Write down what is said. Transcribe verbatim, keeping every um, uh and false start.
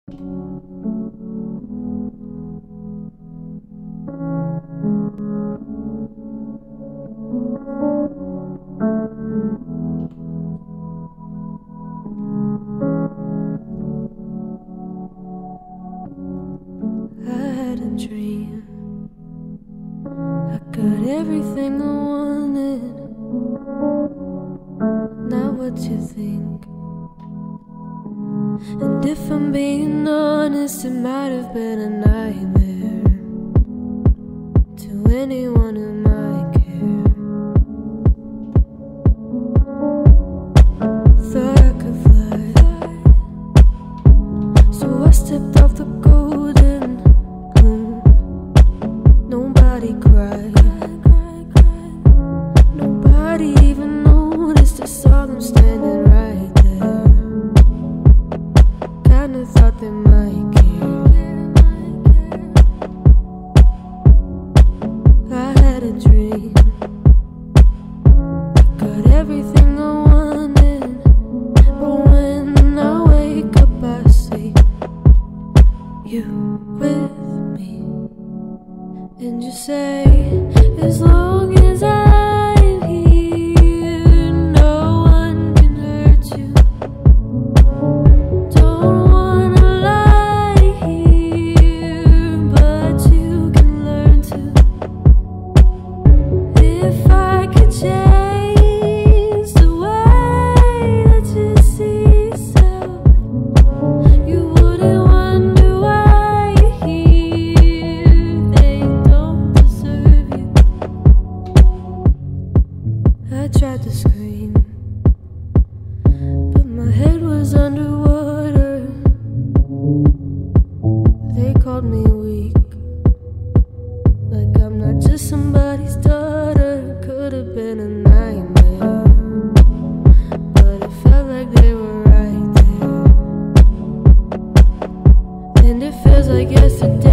Dream I got everything I wanted. Now what you think? And if I'm being honest, it might have been a nightmare to anyone who might care. Thought I could fly, so I stepped off the golden. Nobody cried, nobody even noticed. I saw them standing right there. Kinda thought they might care. I had a dream, got everything I wanted. But when I wake up I see you with me. And you say, as long as I'm here, no one can hurt you. Don't wanna lie here, but you can learn to. If I could change the way that you see yourself, you wouldn't wonder why you're here. They I tried to scream, but my head was underwater. They called me weak, like I'm not just somebody's daughter. Could have been a nightmare, but it felt like they were right there. And it feels like yesterday.